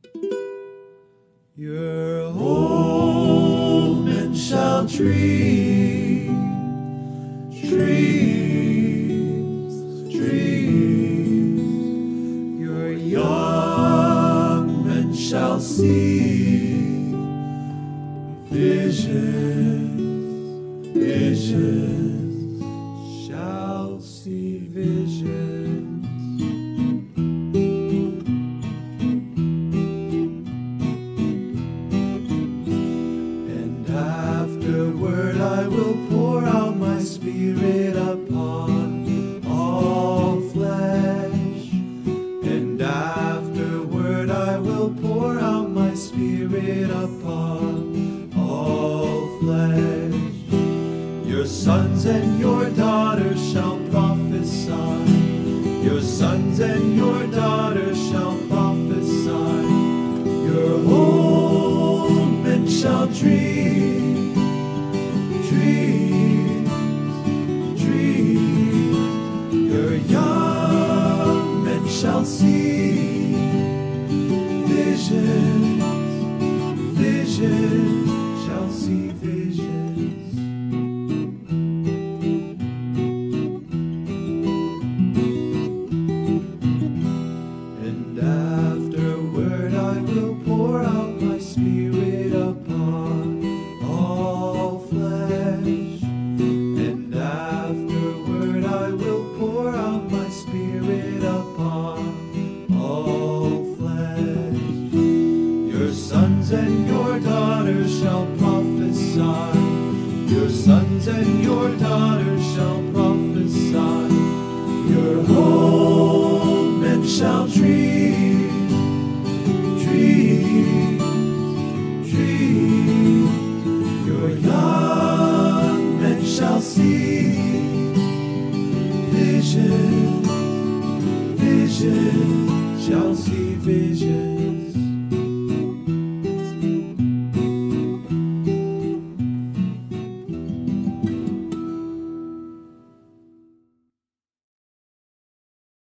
Your old men shall dream dreams, dreams. Your young men shall see visions, visions, shall see visions. Afterward I will pour out my Spirit upon all flesh. And afterward I will pour out my Spirit upon all flesh. Your sons and your daughters shall prophesy. Your sons and your daughters shall prophesy. Your old men shall dream dreams, dreams. Your young men shall see visions, visions, shall see visions. And afterward I will pour out my Spirit upon all flesh. And afterward I will pour out my Spirit upon all flesh. Your sons and your daughters shall prophesy. Your sons and your daughters shall prophesy. Your old men shall dream dreams, dreams. Your young men shall see visions, visions, shall see visions.